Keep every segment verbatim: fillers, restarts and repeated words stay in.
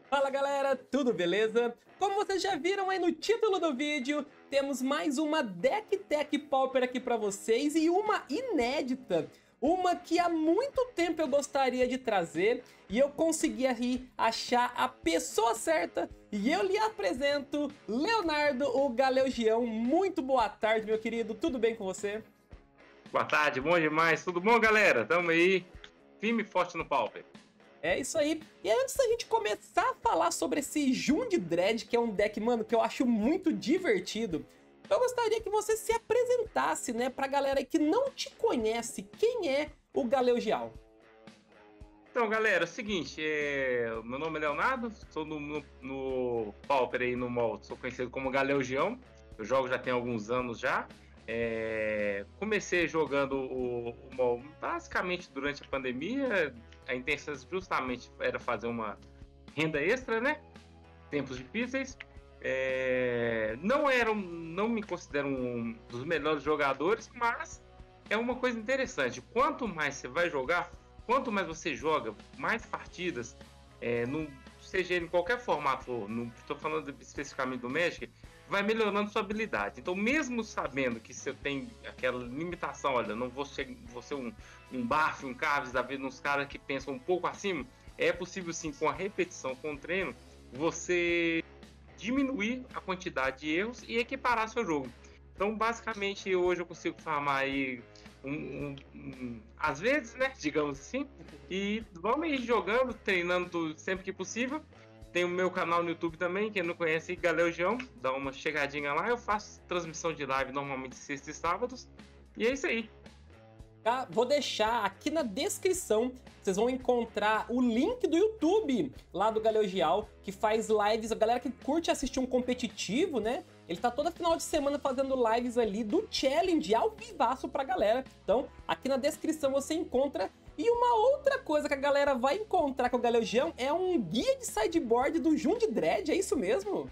Fala galera, tudo beleza? Como vocês já viram aí no título do vídeo, temos mais uma Deck Tech Pauper aqui pra vocês e uma inédita. Uma que há muito tempo eu gostaria de trazer e eu consegui aí achar a pessoa certa. E eu lhe apresento Leonardo, o Galeugião. Muito boa tarde, meu querido, tudo bem com você? Boa tarde, bom demais. Tudo bom, galera? Tamo aí, firme e forte no Pauper. É isso aí. E antes da gente começar a falar sobre esse Jund Dread, que é um deck, mano, que eu acho muito divertido, eu gostaria que você se apresentasse, né, pra galera aí que não te conhece, quem é o Galeugial? Então, galera, é o seguinte, é... meu nome é Leonardo, sou no, no, no Pauper aí no mall, sou conhecido como Galeugião. Eu jogo já tem alguns anos já. É... Comecei jogando o, o mall basicamente durante a pandemia. A intenção justamente era fazer uma renda extra, né? Tempos difíceis. É... Não era, um- não me considero um dos melhores jogadores, mas é uma coisa interessante. Quanto mais você vai jogar, quanto mais você joga, mais partidas, é, no, seja em qualquer formato, não estou falando especificamente do Magic, vai melhorando sua habilidade. Então, mesmo sabendo que você tem aquela limitação, olha, não vou ser, vou ser um, um Baf, um Caves, da vida, uns caras que pensam um pouco acima, é possível sim, com a repetição, com o treino, você diminuir a quantidade de erros e equiparar seu jogo. Então, basicamente, hoje eu consigo farmar aí, um, um, um, às vezes, né, digamos assim, e vamos ir jogando, treinando sempre que possível. Tem o meu canal no YouTube também, quem não conhece, Galeugião, dá uma chegadinha lá, eu faço transmissão de live normalmente sexta e sábados, e é isso aí. Tá? Vou deixar aqui na descrição, vocês vão encontrar o link do YouTube lá do Galeugial, que faz lives, a galera que curte assistir um competitivo, né? Ele tá toda final de semana fazendo lives ali do Challenge ao vivaço pra galera. Então, aqui na descrição você encontra. E uma outra coisa que a galera vai encontrar com o Galeugião é um guia de sideboard do Jund Dread, é isso mesmo?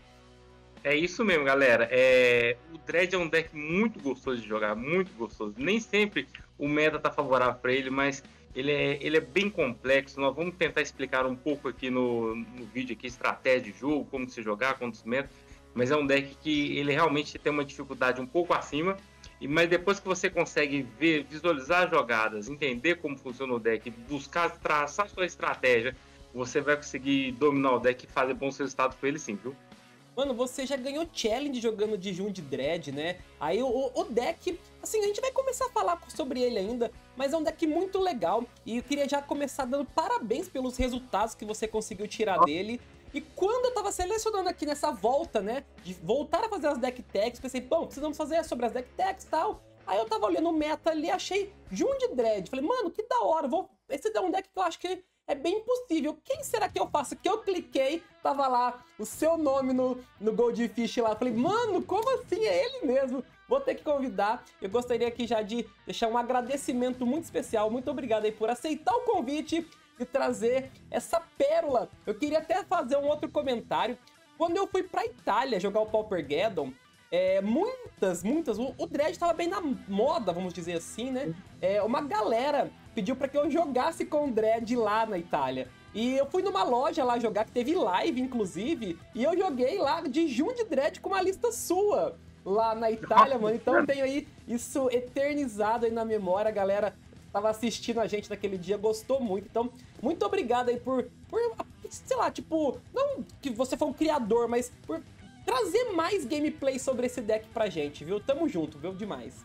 É isso mesmo, galera. É... O Dread é um deck muito gostoso de jogar, muito gostoso. Nem sempre o meta tá favorável para ele, mas ele é, ele é bem complexo. Nós vamos tentar explicar um pouco aqui no, no vídeo aqui, estratégia de jogo, como se jogar, quantos metas. Mas é um deck que ele realmente tem uma dificuldade um pouco acima. E, mas depois que você consegue ver, visualizar as jogadas, entender como funciona o deck, buscar traçar sua estratégia, você vai conseguir dominar o deck e fazer bons resultados com ele sim, viu? Mano, você já ganhou challenge jogando de Jund Dread, né? Aí o, o deck, assim, a gente vai começar a falar sobre ele ainda, mas é um deck muito legal. E eu queria já começar dando parabéns pelos resultados que você conseguiu tirar dele. E quando eu tava selecionando aqui nessa volta, né, de voltar a fazer as deck techs, pensei, bom, precisamos fazer sobre as deck techs e tal. Aí eu tava olhando o meta ali, achei Jund Dread. Falei, mano, que da hora, vou... esse é um deck que eu acho que é bem possível. Quem será que eu faço? Que eu cliquei, tava lá o seu nome no, no Goldfish lá. Falei, mano, como assim? É ele mesmo. Vou ter que convidar. Eu gostaria aqui já de deixar um agradecimento muito especial. Muito obrigado aí por aceitar o convite e trazer essa pérola. Eu queria até fazer um outro comentário. Quando eu fui pra Itália jogar o Paupergeddon, é, muitas, muitas, o, o Dread tava bem na moda, vamos dizer assim, né? É, uma galera pediu pra que eu jogasse com o Dread lá na Itália. E eu fui numa loja lá jogar, que teve live, inclusive, e eu joguei lá de Jund Dread com uma lista sua lá na Itália, mano. Então eu tenho aí isso eternizado aí na memória, a galera tava assistindo a gente naquele dia, gostou muito. Então, muito obrigado aí por, por, sei lá, tipo, não que você foi um criador, mas por trazer mais gameplay sobre esse deck pra gente, viu? Tamo junto, viu? Demais.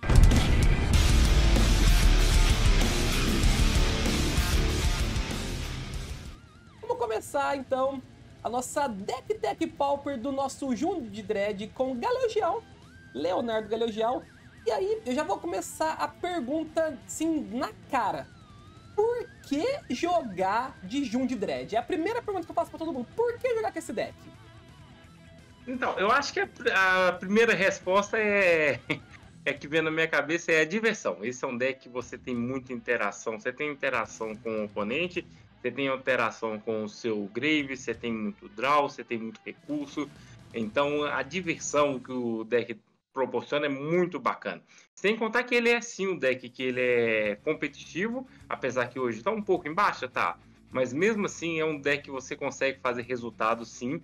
Vamos começar, então, a nossa Deck Tech Pauper do nosso Jund Dread com Galeugial, Leonardo Galeugial. E aí, eu já vou começar a pergunta, assim, na cara. Por que jogar de Jund Dread? É a primeira pergunta que eu faço pra todo mundo. Por que jogar com esse deck? Então, eu acho que a, a primeira resposta é, é que vem na minha cabeça é a diversão. Esse é um deck que você tem muita interação. Você tem interação com o oponente, você tem interação com o seu Grave, você tem muito draw, você tem muito recurso. Então, a diversão que o deck proporciona é muito bacana. Sem contar que ele é sim um deck que ele é competitivo, apesar que hoje está um pouco em baixa, tá? mas mesmo assim é um deck que você consegue fazer resultado, sim.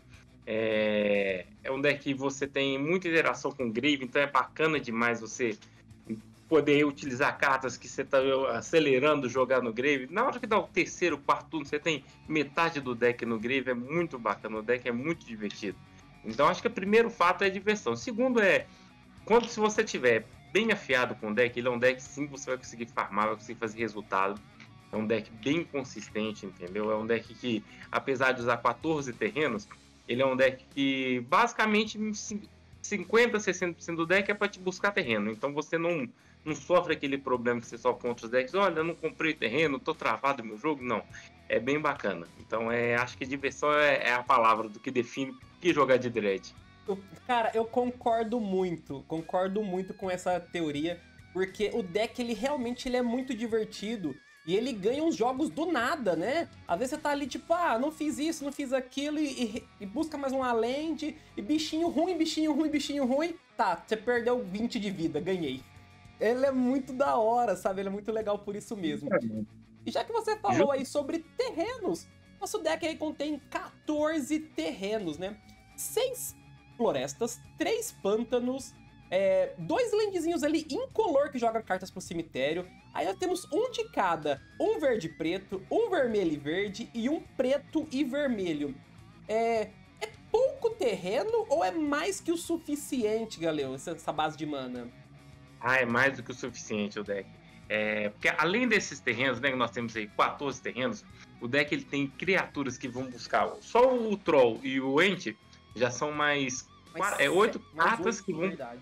É, é um deck que você tem muita interação com o Grave, então é bacana demais você poder utilizar cartas que você está acelerando jogar no Grave. Na hora que dá o terceiro, quarto turno, você tem metade do deck no Grave, é muito bacana, o deck é muito divertido. Então acho que o primeiro fato é a diversão. O segundo é, quando se você tiver bem afiado com o deck, ele é um deck sim, você vai conseguir farmar, vai conseguir fazer resultado. É um deck bem consistente, entendeu? É um deck que, apesar de usar quatorze terrenos, ele é um deck que basicamente cinquenta, sessenta por cento do deck é para te buscar terreno. Então você não, não sofre aquele problema que você sofre com outros decks. Olha, eu não comprei terreno, tô travado no meu jogo. Não, é bem bacana. Então é, acho que diversão é, é a palavra do que define o que jogar de Dread. Eu- cara, eu concordo muito, concordo muito com essa teoria, porque o deck, ele realmente ele é muito divertido, e ele ganha uns jogos do nada, né? Às vezes você tá ali tipo, ah, não fiz isso, não fiz aquilo, e, e- e busca mais uma land, e bichinho ruim, bichinho ruim, bichinho ruim, tá, você perdeu vinte de vida, ganhei. Ele é muito da hora, sabe? Ele é muito legal por isso mesmo. E já que você falou aí sobre terrenos, nosso deck aí contém quatorze terrenos, né? Seis florestas, três pântanos, é, dois landzinhos ali incolor que jogam cartas pro cemitério. Aí nós temos um de cada, um verde e preto, um vermelho e verde e um preto e vermelho. É, é pouco terreno ou é mais que o suficiente, galera, essa, essa base de mana? Ah, é mais do que o suficiente o deck. É, porque além desses terrenos, né, que nós temos aí quatorze terrenos, o deck ele tem criaturas que vão buscar. Só o Troll e o Ent já são mais Mais é, oito se- mais cartas oito, que vão. verdade.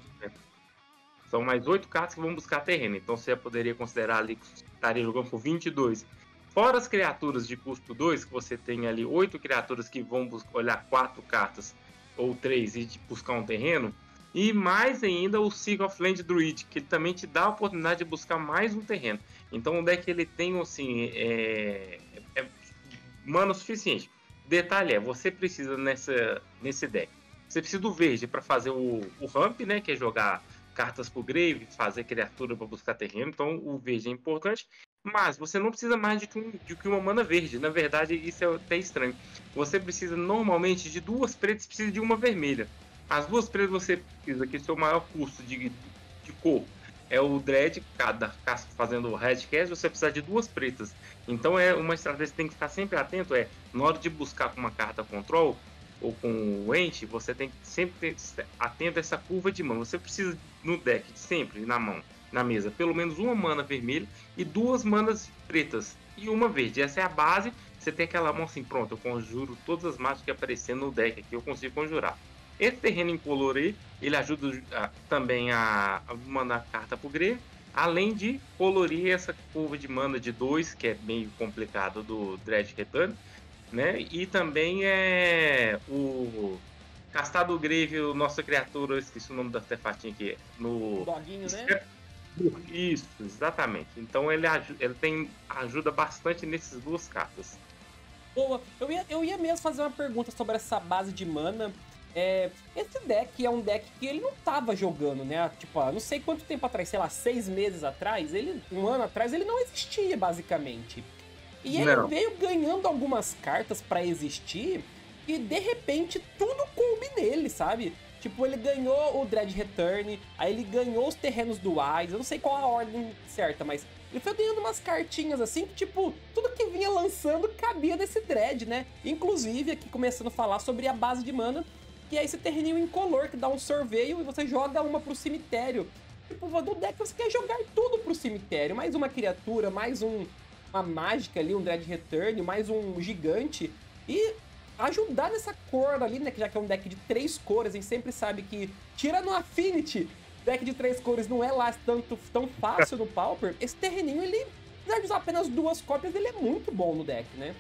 São mais oito cartas que vão buscar terreno. Então você já poderia considerar ali que estaria jogando por vinte e dois. Fora as criaturas de custo dois, que você tem ali oito criaturas que vão olhar quatro cartas ou três e buscar um terreno. E mais ainda o Seek of Land Druid, que ele também te dá a oportunidade de buscar mais um terreno. Então o deck ele tem assim, é, é mana suficiente. Detalhe é, você precisa nessa, nesse deck, você precisa do verde para fazer o, o ramp, né, que é jogar cartas pro grave, fazer criatura para buscar terreno. Então o verde é importante. Mas você não precisa mais de que, um, de que uma mana verde. Na verdade, isso é até estranho. Você precisa normalmente de duas pretas, precisa de uma vermelha. As duas pretas você precisa, que seu maior custo de, de cor é o dread, cada fazendo o red cast, você precisa de duas pretas. Então é uma estratégia que você tem que ficar sempre atento, é na hora de buscar com uma carta control ou com o ent, você tem que sempre ter atento a essa curva de mão. Você precisa no deck sempre na mão, na mesa, pelo menos uma mana vermelha e duas manas pretas e uma verde. Essa é a base. Você tem aquela mão assim, pronto, eu conjuro todas as mágicas que aparecendo no deck aqui, eu consigo conjurar. Esse terreno incolor aí, ele ajuda a, também a, a mandar carta pro grave, além de colorir essa curva de mana de dois, que é meio complicado do Dread Return, né? E também é o Castado Grave, o nossa criatura, eu esqueci o nome do artefatinho aqui, no Doguinho, né? Isso, exatamente. Então ele, ele tem, ajuda bastante nessas duas cartas. Boa, eu ia, eu ia mesmo fazer uma pergunta sobre essa base de mana. É, esse deck é um deck que ele não tava jogando, né? Tipo, ah, não sei quanto tempo atrás, sei lá, seis meses atrás, ele, um ano atrás, ele não existia, basicamente. E ele Não. veio ganhando algumas cartas pra existir e, de repente, tudo coube nele, sabe? Tipo, ele ganhou o Dread Return, aí ele ganhou os terrenos duais, eu não sei qual a ordem certa, mas ele foi ganhando umas cartinhas assim que, tipo, tudo que vinha lançando cabia nesse Dread, né? Inclusive, aqui começando a falar sobre a base de mana, que é esse terreninho incolor que dá um sorveio e você joga uma pro cemitério. Tipo, no deck você quer jogar tudo pro cemitério, mais uma criatura, mais um, uma mágica ali, um Dread Return, mais um gigante, e ajudar nessa cor ali, né, que já que é um deck de três cores, a gente sempre sabe que, tira no Affinity, deck de três cores não é lá tanto, tão fácil no Pauper, esse terreninho, ele, apesar de usar apenas duas cópias, ele é muito bom no deck, né?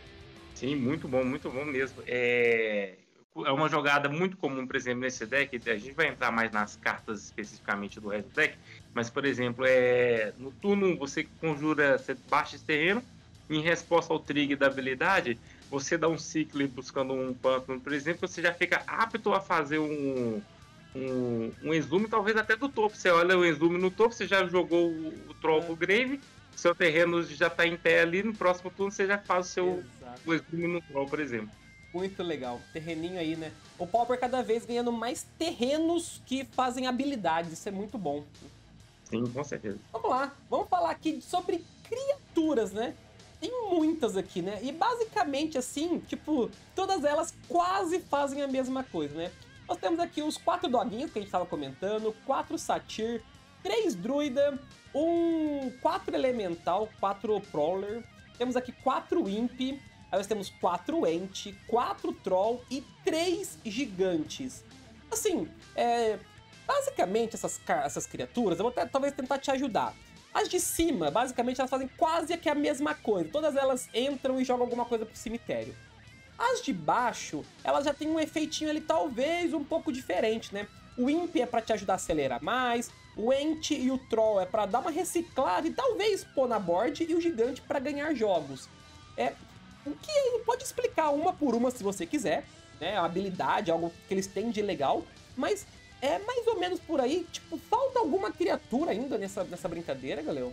Sim, muito bom, muito bom mesmo. É, é uma jogada muito comum, por exemplo, nesse deck, a gente vai entrar mais nas cartas especificamente do resto do deck, mas, por exemplo, é, no turno um você conjura, você baixa esse terreno, em resposta ao trigger da habilidade, você dá um ciclo buscando um pântano, por exemplo, você já fica apto a fazer um, um, um exume, talvez até do topo. Você olha o exume no topo, você já jogou o, o troll pro grave, seu terreno já tá em pé ali, no próximo turno você já faz o seu Exato. o exume no troll, por exemplo. Muito legal. Terreninho aí, né? O Pauper cada vez ganhando mais terrenos que fazem habilidades. Isso é muito bom. Sim, com certeza. Vamos lá. Vamos falar aqui sobre criaturas, né? Tem muitas aqui, né? E basicamente, assim, tipo, todas elas quase fazem a mesma coisa, né? Nós temos aqui os quatro doguinhos que a gente tava comentando, quatro satyr, três druida, um quatro elemental, quatro prowler. Temos aqui quatro imp. Aí nós temos quatro ent, quatro troll e três gigantes. Assim, é, basicamente essas, essas criaturas, eu vou até, talvez tentar te ajudar. As de cima, basicamente, elas fazem quase que a mesma coisa. Todas elas entram e jogam alguma coisa pro cemitério. As de baixo, elas já têm um efeitinho ali talvez um pouco diferente, né? O imp é pra te ajudar a acelerar mais, o ent e o troll é pra dar uma reciclada e talvez pôr na board, e o gigante pra ganhar jogos. É... O que pode explicar uma por uma se você quiser, né? A habilidade, algo que eles têm de legal, mas é mais ou menos por aí. Tipo, falta alguma criatura ainda nessa, nessa brincadeira, galera?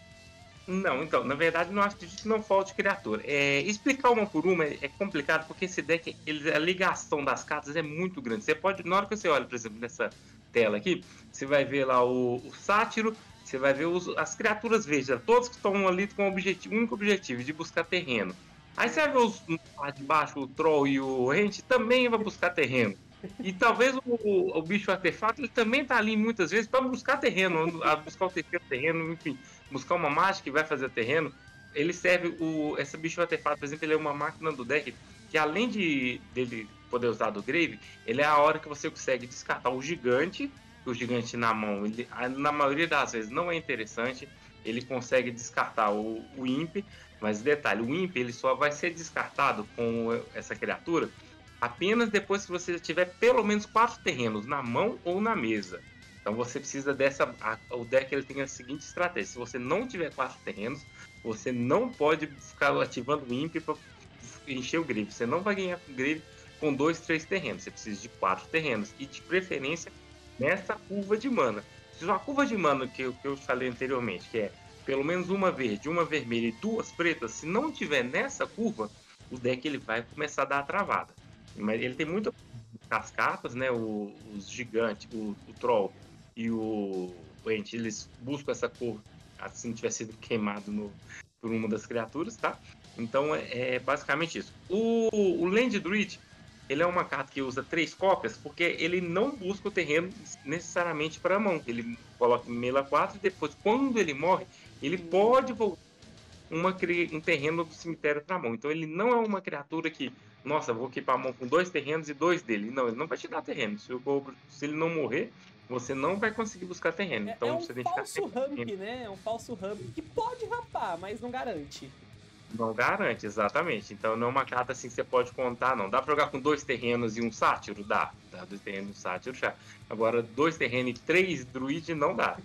Não, então, na verdade, não acredito que não falte criatura. É, explicar uma por uma é, é complicado, porque esse deck, ele, a ligação das cartas é muito grande. Você pode, na hora que você olha, por exemplo, nessa tela aqui, você vai ver lá o, o sátiro, você vai ver os, as criaturas verdes, todos que estão ali com o objetivo, o único objetivo de buscar terreno. Aí você vai ver os lá de baixo, o troll e o rente também vai buscar terreno. E talvez o, o, o bicho artefato ele também tá ali muitas vezes para buscar terreno, a buscar o terceiro terreno, enfim, buscar uma mágica que vai fazer terreno. Ele serve, o, esse bicho artefato, por exemplo, ele é uma máquina do deck que além de dele poder usar do Grave, ele é a hora que você consegue descartar o gigante, o gigante na mão, ele, na maioria das vezes não é interessante, ele consegue descartar o, o Imp, mas detalhe, o Imp ele só vai ser descartado com essa criatura apenas depois que você tiver pelo menos quatro terrenos na mão ou na mesa. Então você precisa dessa... A, o deck ele tem a seguinte estratégia, se você não tiver quatro terrenos, você não pode ficar ativando o Imp para encher o Grave. Você não vai ganhar Grave com dois, três terrenos. Você precisa de quatro terrenos e de preferência nessa curva de mana. Se uma curva de mana que eu, que eu falei anteriormente, que é pelo menos uma verde, uma vermelha e duas pretas, se não tiver nessa curva, o deck ele vai começar a dar a travada. Mas ele tem muito as cartas, né? O, os gigantes, o, o troll e o, o ent, eles buscam essa cor, assim não tiver sido queimado no, por uma das criaturas, tá? Então é, é basicamente isso. O, o Land Druid, ele é uma carta que usa três cópias, porque ele não busca o terreno necessariamente para a mão. Ele coloca em Mela quatro e depois, quando ele morre, ele pode voltar uma, um terreno do cemitério para a mão. Então ele não é uma criatura que, nossa, vou equipar a mão com dois terrenos e dois dele. Não, ele não vai te dar terreno. Se, o, se ele não morrer, você não vai conseguir buscar terreno. Então é, é um você tem falso que ficar ramp, né? É um falso ramp que pode rampar, mas não garante. Não garante, exatamente. Então não é uma carta assim que você pode contar, não. Dá pra jogar com dois terrenos e um sátiro? Dá. Dá dois terrenos e um sátiro já. Agora, dois terrenos e três druid não dá.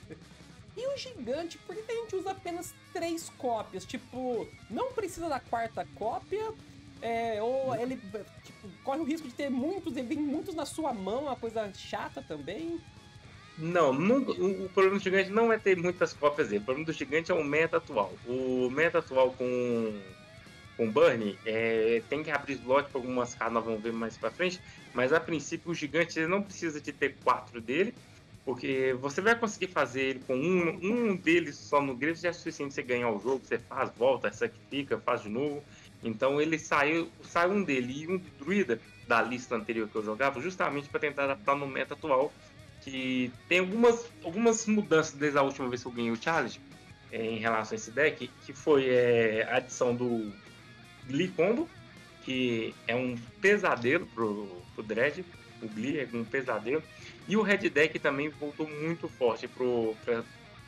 E o gigante, por que a gente usa apenas três cópias? Tipo, não precisa da quarta cópia? É, ou ele tipo, corre o risco de ter muitos, ele vem muitos na sua mão, uma coisa chata também? Não, nunca, o, o problema do gigante não é ter muitas cópias dele. O problema do gigante é o meta atual. O meta atual com, com Burn é, tem que abrir slot para algumas cartas, nós vamos ver mais pra frente. Mas a princípio o gigante ele não precisa de ter quatro dele, porque você vai conseguir fazer ele com um, um deles só no Grave, já é suficiente você ganhar o jogo. Você faz, volta, sacrifica, faz de novo. Então ele saiu, sai um dele e um de druida da lista anterior que eu jogava, justamente para tentar adaptar no meta atual. Que tem algumas, algumas mudanças desde a última vez que eu ganhei o Challenge é, em relação a esse deck, que foi é, a adição do Glee Combo, que é um pesadelo pro, pro Dread, o Glee é um pesadelo, e o Red Deck também voltou muito forte para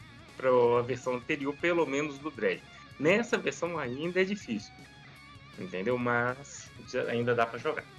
a versão anterior, pelo menos do Dread. Nessa versão ainda é difícil, entendeu? Mas ainda dá para jogar.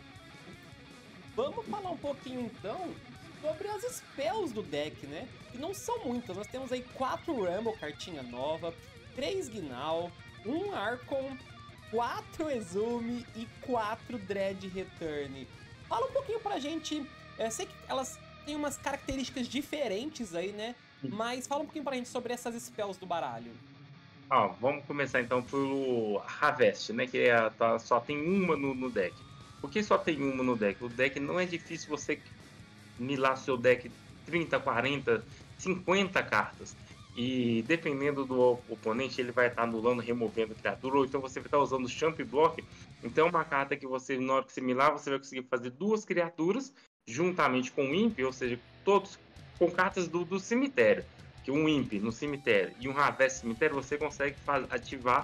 Vamos falar um pouquinho então sobre as spells do deck, né? Que não são muitas. Nós temos aí quatro Rumble, cartinha nova, três Gnal, um Archon, quatro Exume e quatro Dread Return. Fala um pouquinho pra gente. Eu sei que elas têm umas características diferentes aí, né? mas fala um pouquinho pra gente sobre essas spells do baralho. Ó, vamos começar então pelo Harvest, né? Que é, tá, só tem uma no, no deck. Por que só tem uma no deck? O deck não é difícil você milar seu deck trinta, quarenta, cinquenta cartas. E dependendo do oponente, ele vai estar anulando, removendo criatura, ou então você vai estar usando o Champ Block. Então é uma carta que você, na hora que você milar, você vai conseguir fazer duas criaturas juntamente com o Imp, ou seja, todos com cartas do, do cemitério. Que um Imp no cemitério e um Harvest no cemitério, você consegue faz, ativar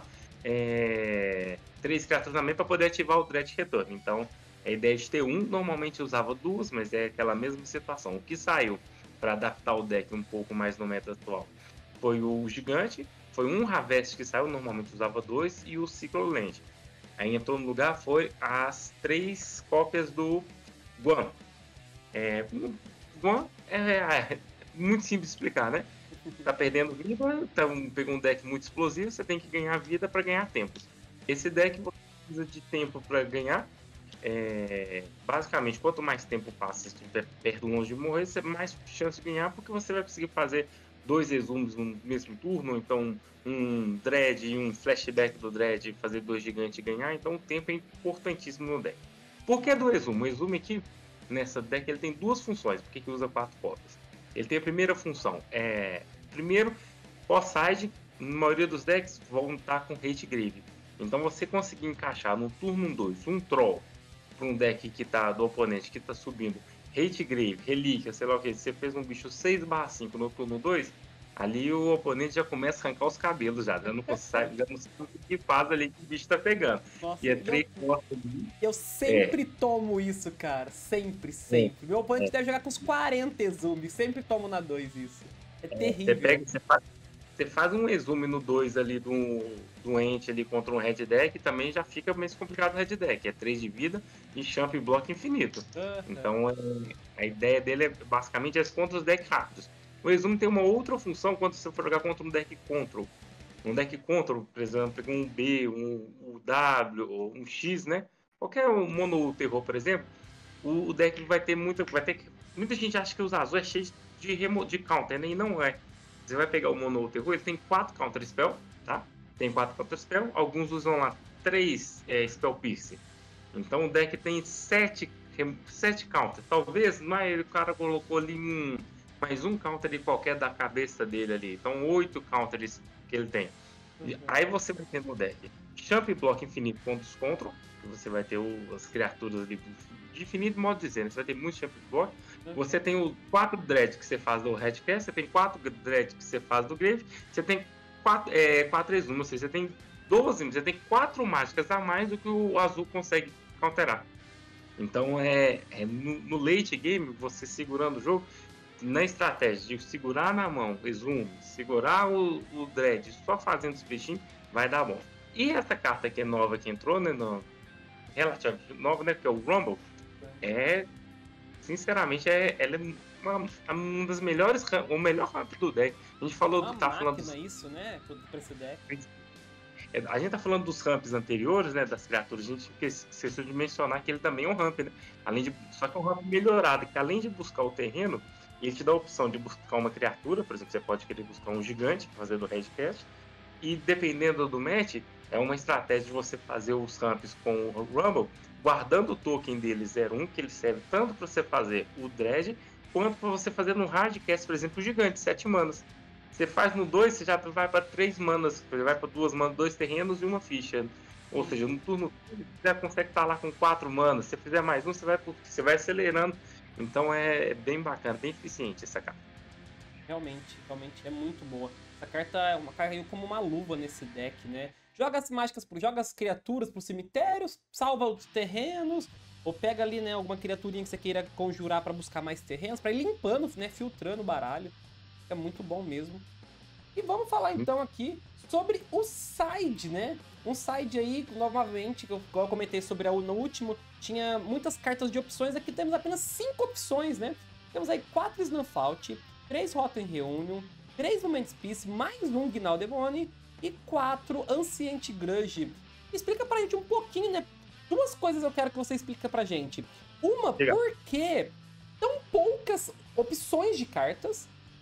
é, três cartas na mão para poder ativar o Dread Return. Então, a ideia de ter um, normalmente usava duas, mas é aquela mesma situação. O que saiu para adaptar o deck um pouco mais no meta atual foi o Gigante, foi um Harvest que saiu, normalmente usava dois, e o Cyclo Land. Aí entrou no lugar, foi as três cópias do Guan. É, Guan é, é muito simples de explicar, né? Tá perdendo vida, então pegou um deck muito explosivo, você tem que ganhar vida para ganhar tempo. Esse deck você precisa de tempo para ganhar. É, basicamente, quanto mais tempo passa, se estiver perto longe de morrer, você mais chance de ganhar, porque você vai conseguir fazer dois resumos no mesmo turno, então um Dread e um flashback do Dread, fazer dois gigantes e ganhar. Então o tempo é importantíssimo no deck. Por que do resumo? O resumo aqui, nessa deck, ele tem duas funções, porque que usa quatro cópias. Ele tem a primeira função, é... Primeiro, pós-side, na maioria dos decks vão estar com Hate Grave. Então você conseguir encaixar no turno dois um Troll para um deck que tá, do oponente que está subindo Hate Grave, Relíquia, sei lá o que, você fez um bicho seis barra cinco no turno dois, ali o oponente já começa a arrancar os cabelos já, já não consegue, já não sabe o que faz ali que o bicho tá pegando. Nossa, e é três eu, eu sempre é. tomo isso, cara, sempre, sempre. É. Meu oponente é. deve jogar com uns quarenta exumes, sempre tomo na dois isso. É, é terrível. Você, pega, você, faz, você faz um exume no dois ali do, do ente ali contra um red deck, também já fica mais complicado o red deck. É três de vida e champ e bloco infinito. Uhum. Então é, a ideia dele é basicamente é contra os decks rápidos. O exume tem uma outra função quando você for jogar contra um deck control. Um deck control, por exemplo, um B, um, um W, ou um X, né? Qualquer um mono terror, por exemplo, o, o deck vai ter muita. Vai ter, muita gente acha que os azul é cheio de, remo, de counter, né? E não é. Você vai pegar o mono terror, ele tem quatro counter spell, tá? Tem quatro counter spell, alguns usam lá três é, spell pierce. Então o deck tem sete, sete counter. Talvez, mas o cara colocou ali um, mais um counter de qualquer da cabeça dele ali. Então oito counters que ele tem. Uhum. Aí você vai ter no deck Champ Block Infinito contra os Control, que você vai ter o, as criaturas ali de infinito modo de dizer, né? Você vai ter muito Champ Block. Uhum. Você tem os quatro Dread que você faz do Red Cast, você tem quatro Dread que você faz do Grave, você tem quatro, é, quatro exumas, ou seja, você tem doze, você tem quatro mágicas a mais do que o azul consegue counterar. Então, é, é no, no late game, você segurando o jogo, na estratégia de segurar na mão, exume, segurar o, o Dread, só fazendo os bichinhos, vai dar bom. E essa carta que é nova, que entrou, né, no, relativamente nova, né, que é o Rumble, é, sinceramente, é, ela é uma, uma das melhores, o melhor ramp do deck. A gente falou, uma tá falando dos... isso, né, pra esse deck. A gente tá falando dos ramps anteriores, né, das criaturas, a gente esqueceu de mencionar que ele também é um ramp, né, além de, só que é um ramp melhorado, que além de buscar o terreno, ele te dá a opção de buscar uma criatura, por exemplo, você pode querer buscar um gigante, fazer do Redcast, e dependendo do match, é uma estratégia de você fazer os ramps com o Rumble, guardando o token dele zero um, que ele serve tanto para você fazer o Dredge, quanto para você fazer no Hardcast, por exemplo, o gigante, sete manas. Você faz no dois, você já vai para três manas, você vai para duas manas, dois terrenos e uma ficha. Ou seja, no turno você já consegue estar lá com quatro manas. Se você fizer mais um, você vai, você vai acelerando. Então é bem bacana, bem eficiente essa carta. Realmente, realmente é muito boa. Essa carta é uma carta como uma luva nesse deck, né? Joga as mágicas, joga as criaturas pro cemitério, salva os terrenos, ou pega ali, né, alguma criaturinha que você queira conjurar pra buscar mais terrenos, pra ir limpando, né, filtrando o baralho. É muito bom mesmo. E vamos falar então aqui sobre o side, né? Um side aí, novamente, que eu, eu comentei sobre a, no último, tinha muitas cartas de opções, aqui temos apenas cinco opções, né? Temos aí quatro Snuffout, três Rotten Reunion, três Moment's Peace, mais um Gnal Demone e quatro Ancient Grudge. Explica pra gente um pouquinho, né? Duas coisas eu quero que você explique pra gente. Uma, Legal. por que tão poucas opções de cartas?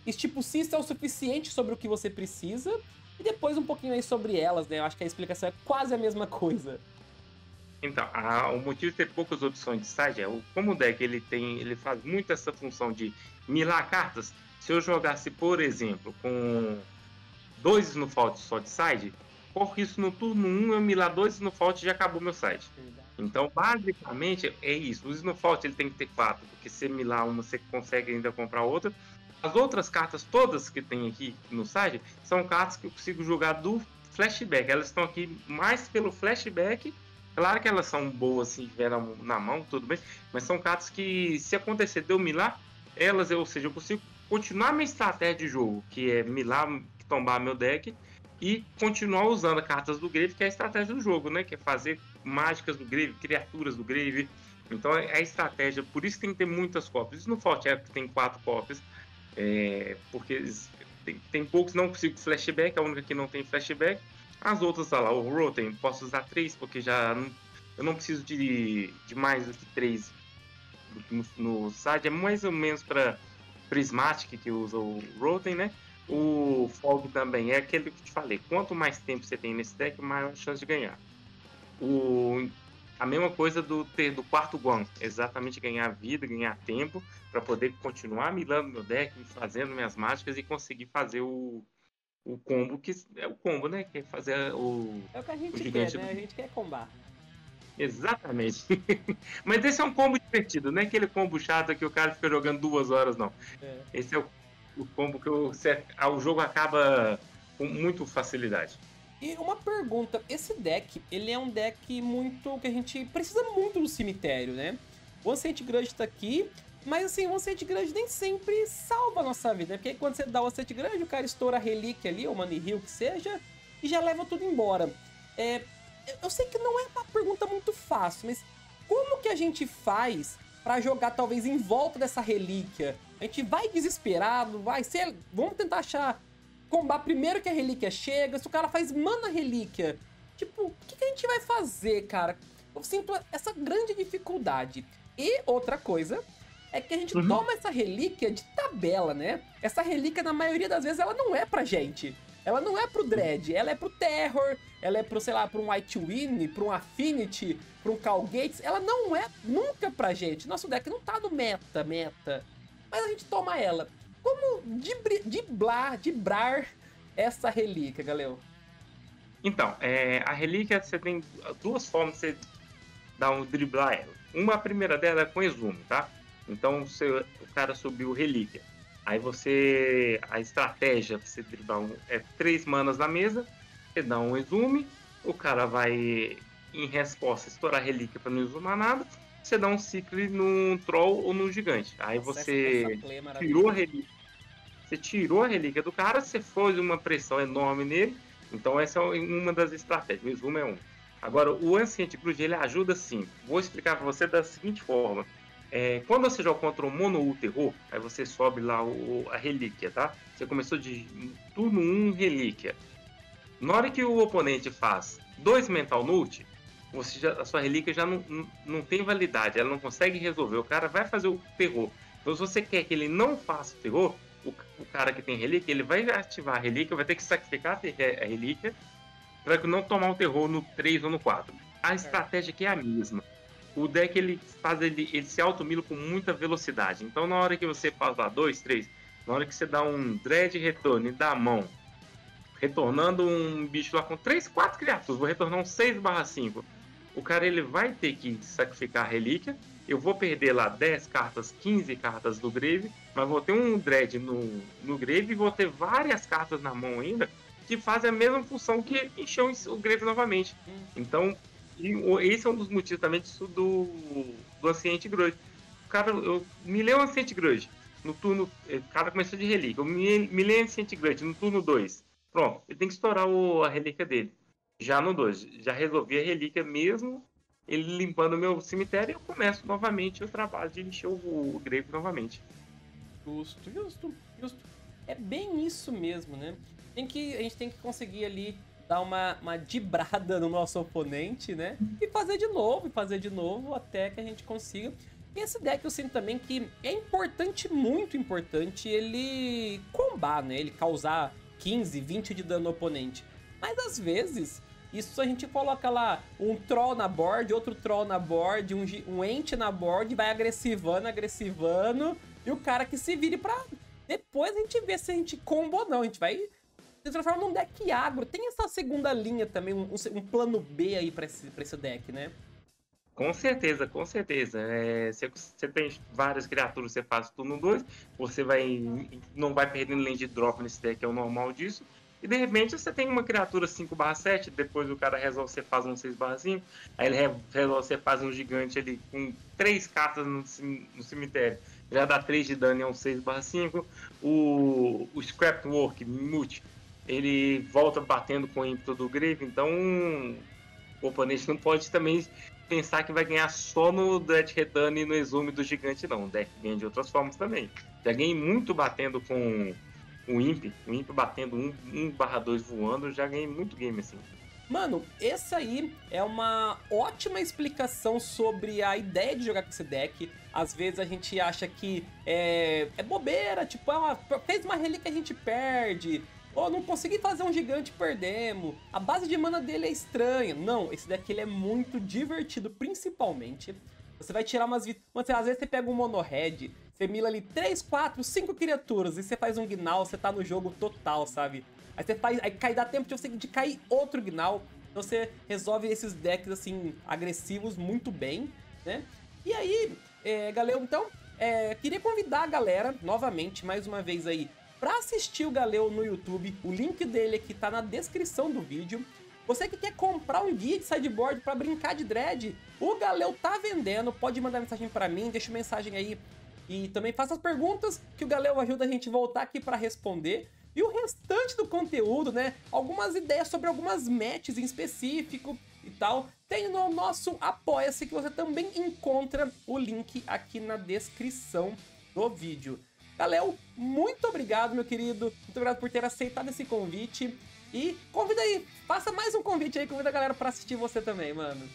E tipo, se isso é o suficiente sobre o que você precisa, e depois um pouquinho aí sobre elas, né? Eu acho que a explicação é quase a mesma coisa. Então, a- o motivo de ter poucas opções de side é o, como o deck ele tem, ele faz muito essa função de milar cartas. Se eu jogasse, por exemplo, com dois Snowfault só de side, corre isso no turno um, eu milar dois Snowfault e já acabou meu side. Verdade. Então, basicamente, é isso. O Snowfault ele tem que ter quatro, porque se milar uma, você consegue ainda comprar outra. As outras cartas todas que tem aqui no site são cartas que eu consigo jogar do flashback. Elas estão aqui mais pelo flashback. Claro que elas são boas se tiver na, na mão, tudo bem. Mas são cartas que, se acontecer de eu milar, elas, ou seja, eu consigo continuar minha estratégia de jogo, que é milar, tombar meu deck, e continuar usando as cartas do Grave, que é a estratégia do jogo, né? Que é fazer mágicas do Grave, criaturas do Grave. Então é a estratégia, por isso tem que ter muitas cópias. Isso no Forte é que tem quatro cópias, é, porque tem, tem poucos, não consigo flashback, a única que não tem flashback. As outras, tá lá, o Roten, posso usar três, porque já não, eu não preciso de, de mais do que três no, no site, é mais ou menos para Prismatic que usa o Roten, né? O Fog também é aquele que eu te falei, quanto mais tempo você tem nesse deck, maior a chance de ganhar. O, a mesma coisa do, ter, do quarto Guan, exatamente ganhar vida, ganhar tempo, para poder continuar milando meu deck, fazendo minhas mágicas e conseguir fazer o, o combo, que é o combo, né? Que é fazer o, É o que a o gente quer, gigante né? do... A gente quer combar. Exatamente. Mas esse é um combo divertido, não é aquele combo chato que o cara fica jogando duas horas, não. É. Esse é o, o combo que o, o jogo acaba com muita facilidade. E uma pergunta, esse deck, ele é um deck muito, que a gente precisa muito do cemitério, né? O Ancient Grudge tá aqui, mas assim, o Ancient Grudge nem sempre salva a nossa vida, né? Porque aí quando você dá o Ancient Grudge, o cara estoura a relíquia ali, ou Money Hill que seja, e já leva tudo embora. É, eu sei que não é uma pergunta muito fácil, mas como que a gente faz pra jogar talvez em volta dessa relíquia? A gente vai desesperado, vai ser, vamos tentar achar combar primeiro que a relíquia chega, se o cara faz mana relíquia. Tipo, o que, que a gente vai fazer, cara? Eu sinto essa grande dificuldade. E outra coisa é que a gente Uhum. toma essa relíquia de tabela, né? Essa relíquia, na maioria das vezes, ela não é pra gente. Ela não é pro Dread, ela é pro Terror, ela é pro, sei lá, pro um White Wind, pro um Affinity, pro um Call Gates. Ela não é nunca pra gente. Nosso deck não tá no meta, meta. Mas a gente toma ela. Como dibrar, dibrar essa relíquia, Galeu? Então, é, a relíquia, você tem duas formas de você dar um driblar ela. Uma, a primeira dela é com exume, tá? Então, você, o cara subiu relíquia. Aí você, a estratégia pra você driblar um, é três manas na mesa, você dá um exume, o cara vai, em resposta, estourar a relíquia pra não exumar nada, você dá um cicle num troll ou num gigante. Aí Nossa, você essa play é tirou a relíquia. Você tirou a relíquia do cara, você fez uma pressão enorme nele. Então essa é uma das estratégias. O exumo é um. Agora, o Ancient Grudge, ele ajuda sim. Vou explicar para você da seguinte forma. É, quando você joga contra o Mono U Terror, aí você sobe lá o, a relíquia, tá? Você começou de turno um, relíquia. Na hora que o oponente faz dois Mental Nut, você já, a sua relíquia já não, não, não tem validade, ela não consegue resolver. O cara vai fazer o terror. Então, se você quer que ele não faça o terror, o, o cara que tem relíquia, ele vai ativar a relíquia, vai ter que sacrificar a relíquia para não tomar o terror no três ou no quatro. A estratégia aqui é a mesma. O deck ele faz ele, ele se automila com muita velocidade. Então, na hora que você faz lá dois, três, na hora que você dá um Dread Return da mão, retornando um bicho lá com três, quatro criaturas, vou retornar um seis barra cinco. O cara ele vai ter que sacrificar a relíquia. Eu vou perder lá dez cartas, quinze cartas do Grave, mas vou ter um Dread no, no Grave e vou ter várias cartas na mão ainda que fazem a mesma função que encheu o Grave novamente. Então, esse é um dos motivos também disso do, do Ancient Grudge. O cara, eu me leu o Ancient Grudge no turno. O cara começou de relíquia. Eu me, me leu o Ancient Grudge no turno dois. Pronto, ele tem que estourar o, a relíquia dele. Já no dois, já resolvi a relíquia mesmo, ele limpando o meu cemitério, e eu começo novamente o trabalho de encher o, o Grave novamente. Justo, justo, justo. É bem isso mesmo, né? Tem que, a gente tem que conseguir ali dar uma, uma dibrada no nosso oponente, né? E fazer de novo, e fazer de novo até que a gente consiga. E esse deck eu sinto também que é importante, muito importante, ele combar, né? Ele causar quinze, vinte de dano no oponente. Mas às vezes, isso a gente coloca lá um troll na board, outro troll na board, um, um ent na board, vai agressivando, agressivando, e o cara que se vire pra... Depois a gente vê se a gente combo ou não, a gente vai se transformar num deck agro. Tem essa segunda linha também, um, um plano B aí pra esse, pra esse deck, né? Com certeza, com certeza. É, você, você tem várias criaturas, você faz turno dois, você vai, não vai perdendo lane de drop nesse deck, é o normal disso. E de repente você tem uma criatura cinco barra sete, depois o cara resolve, você faz um seis barra cinco, aí ele resolve, você faz um gigante ali com três cartas no, no cemitério, já dá três de dano e é um seis barra cinco. O, o Scrapwork, Mute, ele volta batendo com o ímpeto do Grave, então o oponente não pode também pensar que vai ganhar só no Dread Return e no Exume do gigante, não. O deck ganha de outras formas também. Já ganhei muito batendo com o Imp, o Imp batendo um barra dois voando, já ganhei muito game assim. Mano, essa aí é uma ótima explicação sobre a ideia de jogar com esse deck. Às vezes a gente acha que é, é bobeira, tipo, ah, fez uma relíquia a gente perde. Ou não consegui fazer um gigante, perdemos. A base de mana dele é estranha. Não, esse deck ele é muito divertido, principalmente. Você vai tirar umas... Às vezes você pega um mono red, você mila ali três, quatro, cinco criaturas e você faz um Gnaul, você tá no jogo total, sabe? Aí você faz... Aí cai, dá tempo de você de cair outro Gnaul. Então você resolve esses decks, assim, agressivos muito bem, né? E aí, é, galera, então, é, queria convidar a galera, novamente, mais uma vez aí, para assistir o Galeu no YouTube. O link dele aqui tá na descrição do vídeo. Você que quer comprar um guia de sideboard para brincar de Dread, o Galeu tá vendendo. Pode mandar mensagem para mim, deixa mensagem aí. E também faça as perguntas que o Galeu ajuda a gente a voltar aqui para responder. E o restante do conteúdo, né? Algumas ideias sobre algumas matches em específico e tal, tem no nosso Apoia-se, que você também encontra o link aqui na descrição do vídeo. Galeu, muito obrigado, meu querido. Muito obrigado por ter aceitado esse convite. E convida aí, faça mais um convite aí, convida a galera pra assistir você também, mano.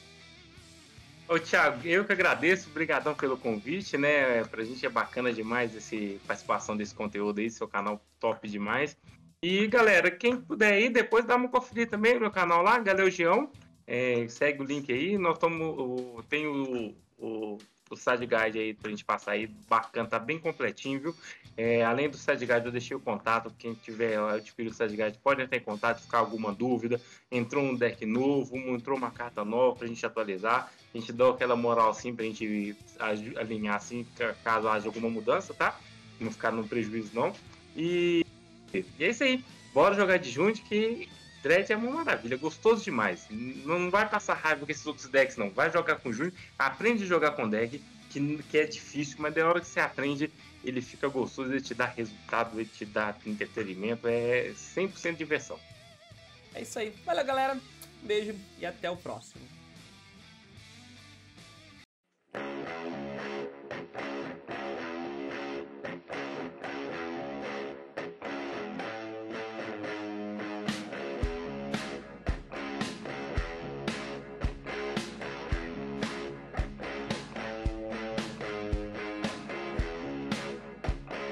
Ô, Thiago, eu que agradeço, obrigadão pelo convite, né? Pra gente é bacana demais essa participação desse conteúdo aí, seu canal top demais. E, galera, quem puder aí, depois dá uma conferida também no meu canal lá, Galeu Gião. É, segue o link aí, nós estamos... Tem o... o o side guide aí pra gente passar aí, bacana, tá bem completinho, viu? É, além do side guide, eu deixei o contato, quem tiver adquirir o side guide pode entrar em contato, ficar alguma dúvida, entrou um deck novo, entrou uma carta nova pra gente atualizar, a gente dá aquela moral assim pra gente alinhar assim, caso haja alguma mudança, tá? Não ficar no prejuízo não. E, e é isso aí, bora jogar de junto que Dread é uma maravilha, gostoso demais. Não vai passar raiva com esses outros decks, não. Vai jogar com o Júnior, aprende a jogar com deck, que, que é difícil, mas da hora que você aprende, ele fica gostoso, ele te dá resultado, ele te dá entretenimento, é cem por cento diversão. É isso aí. Valeu, galera. Um beijo e até o próximo.